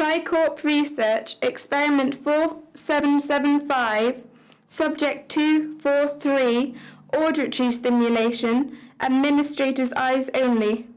Tricorp Research, Experiment 4775, Subject 243, Auditory Stimulation, Administrator's Eyes Only.